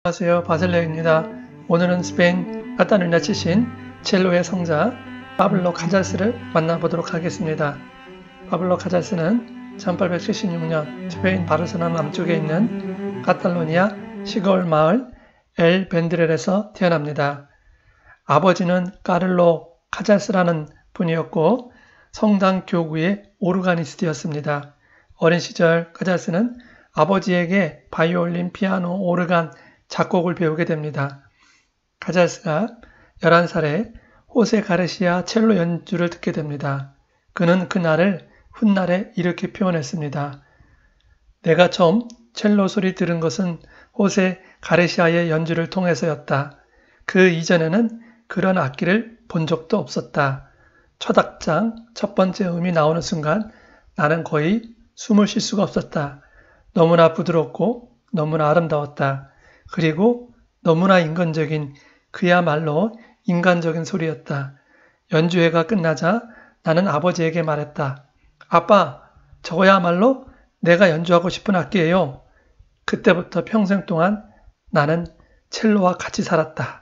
안녕하세요, 바셀레입니다. 오늘은 스페인 카타루냐 출신 첼로의 성자 파블로 카잘스를 만나보도록 하겠습니다. 파블로 카잘스는 1876년 스페인 바르셀로나 남쪽에 있는 카탈로니아 시골 마을 엘 벤드렐에서 태어납니다. 아버지는 까를로 카잘스라는 분이었고 성당 교구의 오르가니스트였습니다. 어린 시절 카잘스는 아버지에게 바이올린, 피아노, 오르간, 작곡을 배우게 됩니다. 카잘스가 11살에 호세 가르시아 첼로 연주를 듣게 됩니다. 그는 그날을 훗날에 이렇게 표현했습니다. 내가 처음 첼로 소리 들은 것은 호세 가르시아의 연주를 통해서였다. 그 이전에는 그런 악기를 본 적도 없었다. 첫 악장, 첫 번째 음이 나오는 순간 나는 거의 숨을 쉴 수가 없었다. 너무나 부드럽고 너무나 아름다웠다. 그리고 너무나 인간적인, 그야말로 인간적인 소리였다. 연주회가 끝나자 나는 아버지에게 말했다. 아빠, 저거야말로 내가 연주하고 싶은 악기예요. 그때부터 평생 동안 나는 첼로와 같이 살았다.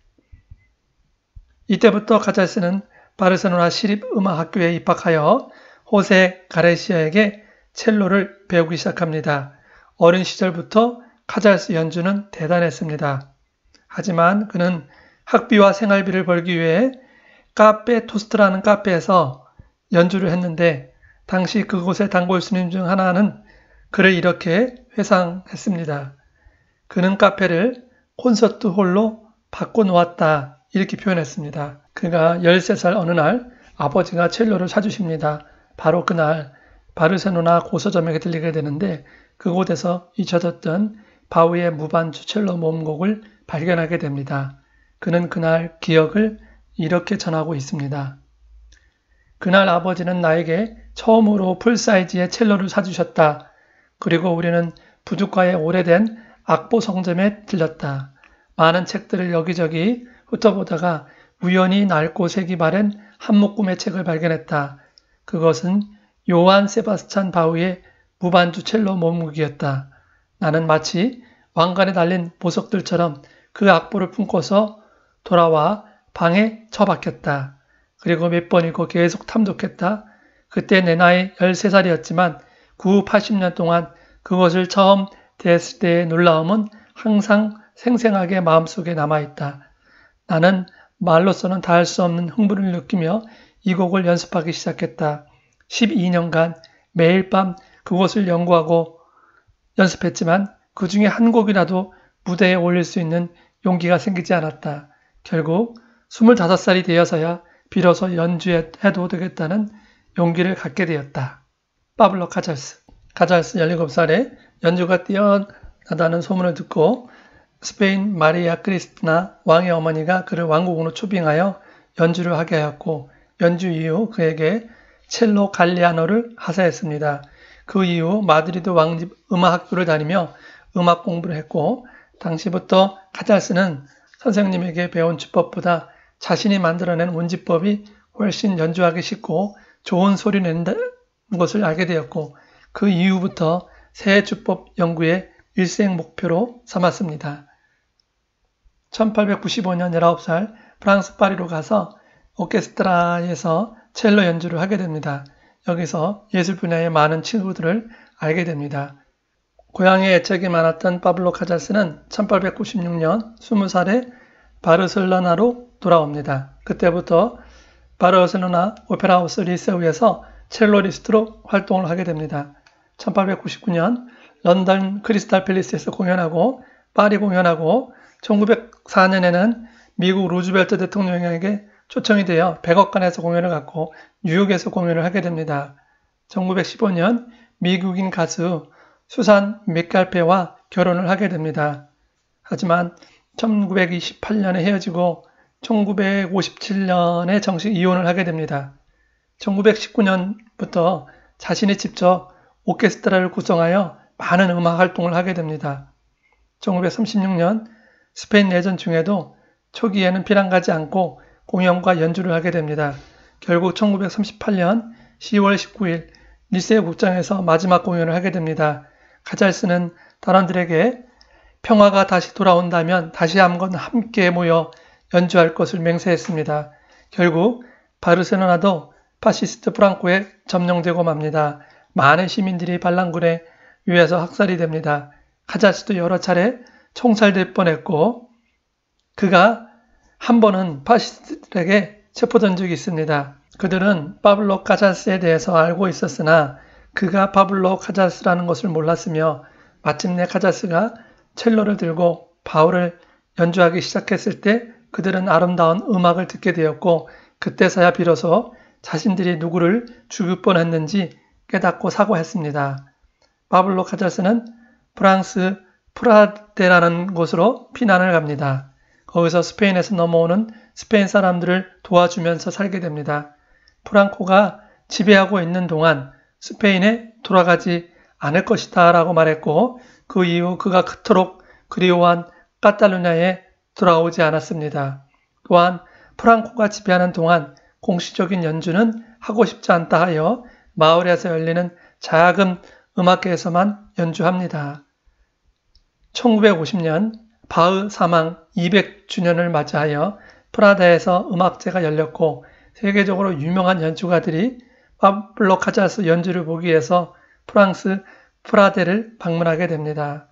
이때부터 카잘스는 바르셀로나 시립음악학교에 입학하여 호세 가레시아에게 첼로를 배우기 시작합니다. 어린 시절부터 카잘스 연주는 대단했습니다. 하지만 그는 학비와 생활비를 벌기 위해 카페 토스트라는 카페에서 연주를 했는데 당시 그곳의 단골 스님 중 하나는 그를 이렇게 회상했습니다. 그는 카페를 콘서트 홀로 바꿔놓았다 이렇게 표현했습니다. 그가 13살 어느 날 아버지가 첼로를 사주십니다. 바로 그날 바르셀로나 고서점에 들리게 되는데 그곳에서 잊혀졌던 바우의 무반주 첼로 모음곡을 발견하게 됩니다. 그는 그날 기억을 이렇게 전하고 있습니다. 그날 아버지는 나에게 처음으로 풀사이즈의 첼로를 사주셨다. 그리고 우리는 부둣가의 오래된 악보 성점에 들렸다. 많은 책들을 여기저기 훑어보다가 우연히 낡고 색이 바랜 한 묶음의 책을 발견했다. 그것은 요한 세바스찬 바우의 무반주 첼로 모음곡이었다. 나는 마치 왕관에 달린 보석들처럼 그 악보를 품고서 돌아와 방에 처박혔다. 그리고 몇 번이고 계속 탐독했다. 그때 내 나이 13살이었지만 80년 동안 그것을 처음 대했을 때의 놀라움은 항상 생생하게 마음속에 남아있다. 나는 말로서는 다할 수 없는 흥분을 느끼며 이 곡을 연습하기 시작했다. 12년간 매일 밤 그것을 연구하고 연습했지만 그 중에 한 곡이라도 무대에 올릴 수 있는 용기가 생기지 않았다. 결국 25살이 되어서야 비로소 연주해도 되겠다는 용기를 갖게 되었다. 파블로 카잘스 17살에 연주가 뛰어나다는 소문을 듣고 스페인 마리아 크리스티나 왕의 어머니가 그를 왕국으로 초빙하여 연주를 하게 하였고 연주 이후 그에게 첼로 갈리아노를 하사했습니다. 그 이후 마드리드 왕집 음악학교를 다니며 음악 공부를 했고 당시부터 카잘스는 선생님에게 배운 주법보다 자신이 만들어낸 운지법이 훨씬 연주하기 쉽고 좋은 소리 낸다는 것을 알게 되었고 그 이후부터 새 주법 연구에 일생 목표로 삼았습니다. 1895년 19살 프랑스 파리로 가서 오케스트라에서 첼로 연주를 하게 됩니다. 여기서 예술 분야의 많은 친구들을 알게 됩니다. 고향에 애착이 많았던 파블로 카잘스는 1896년 20살에 바르셀로나로 돌아옵니다. 그때부터 바르셀로나 오페라하우스 리세우에서 첼로리스트로 활동을 하게 됩니다. 1899년 런던 크리스탈 팰리스에서 공연하고 파리 공연하고 1904년에는 미국 루즈벨트 대통령에게 초청이 되어 백악관에서 공연을 갖고 뉴욕에서 공연을 하게 됩니다. 1915년 미국인 가수 수산 맥갈페와 결혼을 하게 됩니다. 하지만 1928년에 헤어지고 1957년에 정식 이혼을 하게 됩니다. 1919년부터 자신이 직접 오케스트라를 구성하여 많은 음악 활동을 하게 됩니다. 1936년 스페인 내전 중에도 초기에는 피난 가지 않고 공연과 연주를 하게 됩니다. 결국 1938년 10월 19일 리세우 극장에서 마지막 공연을 하게 됩니다. 카잘스는 단원들에게 평화가 다시 돌아온다면 다시 한번 함께 모여 연주할 것을 맹세했습니다. 결국 바르셀로나도 파시스트 프랑코에 점령되고 맙니다. 많은 시민들이 반란군에 의해서 학살이 됩니다. 카잘스도 여러 차례 총살될 뻔했고 그가 한 번은 파시스트들에게 체포된 적이 있습니다. 그들은 파블로 카잘스에 대해서 알고 있었으나 그가 파블로 카잘스라는 것을 몰랐으며 마침내 카잘스가 첼로를 들고 바울을 연주하기 시작했을 때 그들은 아름다운 음악을 듣게 되었고 그때서야 비로소 자신들이 누구를 죽일 뻔했는지 깨닫고 사과했습니다. 파블로 카잘스는 프랑스 프라데라는 곳으로 피난을 갑니다. 거기서 스페인에서 넘어오는 스페인 사람들을 도와주면서 살게 됩니다. 프랑코가 지배하고 있는 동안 스페인에 돌아가지 않을 것이다 라고 말했고 그 이후 그가 그토록 그리워한 카탈루냐에 돌아오지 않았습니다. 또한 프랑코가 지배하는 동안 공식적인 연주는 하고 싶지 않다 하여 마을에서 열리는 작은 음악회에서만 연주합니다. 1950년 바흐 사망 200주년을 맞이하여 프라다에서 음악제가 열렸고 세계적으로 유명한 연주가들이 파블로 카잘스 연주를 보기 위해서 프랑스 프라데를 방문하게 됩니다.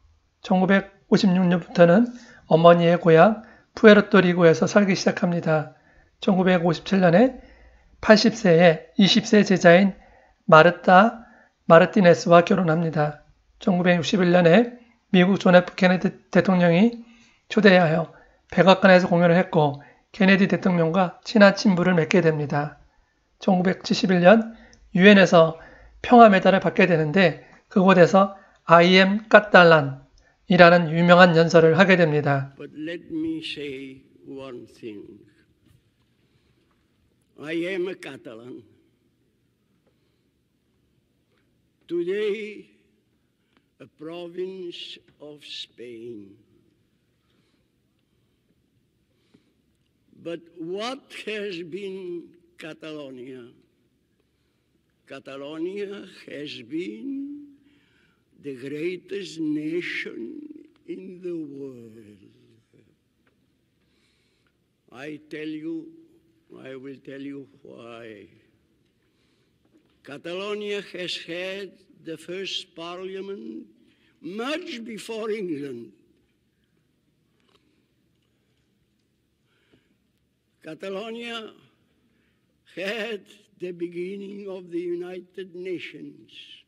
1956년부터는 어머니의 고향 푸에르토리코에서 살기 시작합니다. 1957년에 80세의 20세 제자인 마르타 마르티네스와 결혼합니다. 1961년에 미국 존 F 케네디 대통령이 초대하여 백악관에서 공연을 했고 케네디 대통령과 친한 친분을 맺게 됩니다. 1971년 유엔에서 평화 메달을 받게 되는데 그곳에서 I am Catalan이라는 유명한 연설을 하게 됩니다. But let me say one thing. I am a Catalan. Today, a province of Spain. But what has been Catalonia? Catalonia has been the greatest nation in the world. I will tell you why. Catalonia has had the first parliament much before England. Catalonia had the beginning of the United Nations.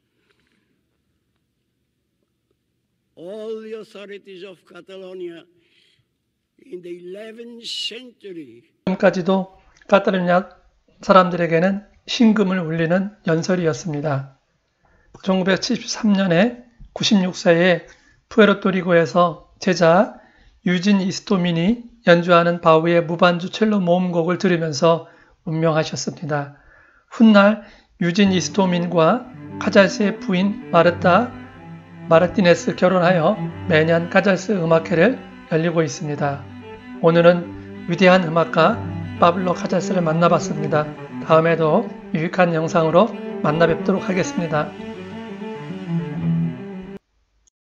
All the authorities of Catalonia in the 11th century. 지금까지도 카탈루냐 사람들에게는 신금을 울리는 연설이었습니다. 1973년에 96세의 푸에르토리코에서 제자 유진 이스토민이 연주하는 바흐의 무반주 첼로 모음곡을 들으면서 운명하셨습니다. 훗날 유진 이스토민과 카잘스의 부인 마르타 마르티네스 결혼하여 매년 카잘스 음악회를 열리고 있습니다. 오늘은 위대한 음악가 파블로 카잘스를 만나봤습니다. 다음에도 유익한 영상으로 만나 뵙도록 하겠습니다.